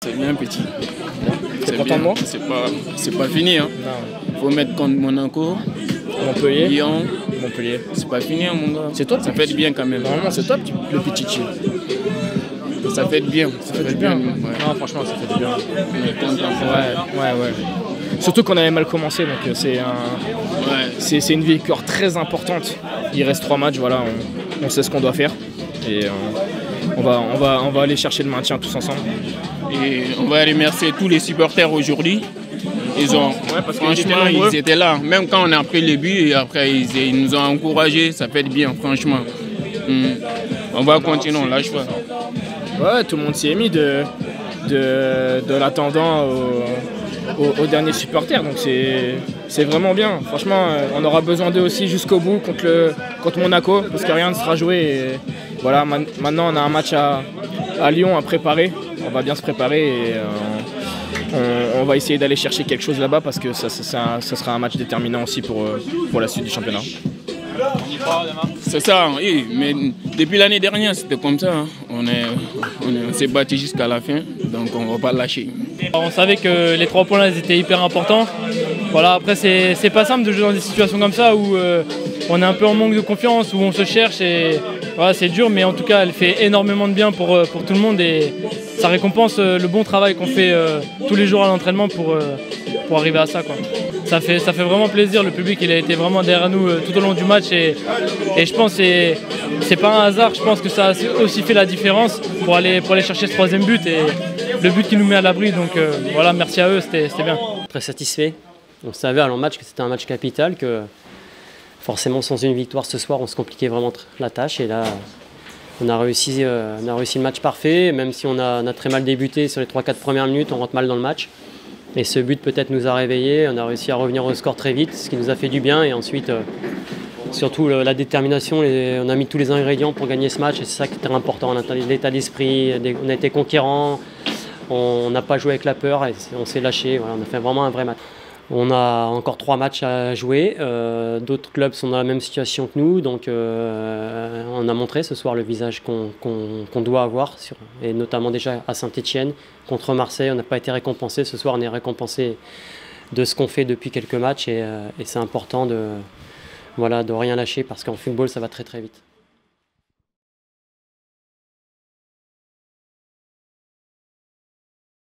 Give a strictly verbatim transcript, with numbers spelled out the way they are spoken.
C'est bien petit. C'est content de moi? C'est pas, c'est pas fini. Hein. Non. Faut mettre contre Monaco, Montpellier. Lyon. Montpellier. C'est pas fini, hein, mon gars. C'est toi, ça fait bien quand même. Normalement, c'est toi, le petit chi. Ça fait bien. Ça, ça fait, fait du bien. bien. Ouais. Non, franchement, ça fait du bien. Ouais, ouais, ouais. Surtout qu'on avait mal commencé, donc c'est un, ouais. c'est une victoire très importante. Il reste trois matchs, voilà, on, on sait ce qu'on doit faire et euh, on va, on va, on va aller chercher le maintien tous ensemble. Et on va remercier tous les supporters aujourd'hui. Ils ont, ouais, parce franchement, ils, ils étaient là. Même quand on a pris les buts et après ils, ils nous ont encouragés, ça fait bien, franchement. Hum. On va continuer, on lâche pas. Ouais, tout le monde s'y est mis de, de, de l'attendant au, au, au dernier supporter, donc c'est vraiment bien. Franchement, on aura besoin d'eux aussi jusqu'au bout contre, le, contre Monaco, parce que rien ne sera joué. Et voilà, man, maintenant on a un match à, à Lyon à préparer. On va bien se préparer et euh, on, on va essayer d'aller chercher quelque chose là-bas parce que ça, ça, ça, ça sera un match déterminant aussi pour, pour la suite du championnat. C'est ça, oui, mais depuis l'année dernière c'était comme ça. Hein. On s'est battu jusqu'à la fin, donc on ne va pas lâcher. On savait que les trois points là étaient hyper importants. Voilà, après c'est pas simple de jouer dans des situations comme ça où euh, on est un peu en manque de confiance, où on se cherche et voilà, c'est dur, mais en tout cas elle fait énormément de bien pour, pour tout le monde et ça récompense le bon travail qu'on fait euh, tous les jours à l'entraînement pour, euh, pour arriver à ça, quoi. Ça fait, ça fait vraiment plaisir, le public il a été vraiment derrière nous euh, tout au long du match et, et je pense que c'est pas un hasard, je pense que ça a aussi fait la différence pour aller, pour aller chercher ce troisième but et le but qui nous met à l'abri, donc euh, voilà, merci à eux, c'était bien. Très satisfait, on savait avant le match que c'était un match capital, que forcément sans une victoire ce soir on se compliquait vraiment la tâche et là on a réussi, euh, on a réussi le match parfait, même si on a, on a très mal débuté sur les trois quatre premières minutes, on rentre mal dans le match. Et ce but peut-être nous a réveillés, on a réussi à revenir au score très vite, ce qui nous a fait du bien. Et ensuite, euh, surtout le, la détermination, les, on a mis tous les ingrédients pour gagner ce match. Et c'est ça qui était important, l'état d'esprit, on a été conquérants, on n'a pas joué avec la peur et on s'est lâché. Voilà, on a fait vraiment un vrai match. On a encore trois matchs à jouer, euh, d'autres clubs sont dans la même situation que nous, donc euh, on a montré ce soir le visage qu'on qu'on, qu'on doit avoir, sur, et notamment déjà à Saint-Etienne, contre Marseille, on n'a pas été récompensé, ce soir on est récompensé de ce qu'on fait depuis quelques matchs et, euh, et c'est important de, voilà, de rien lâcher parce qu'en football ça va très très vite.